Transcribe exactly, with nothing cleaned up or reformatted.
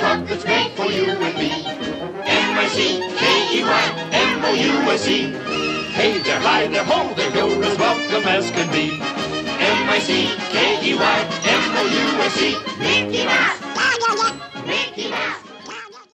truck that's made for you and me. M I C K E Y M O U S E. Hey there, hi there, ho there, you're as welcome as can be. M I C K E Y M O U S E.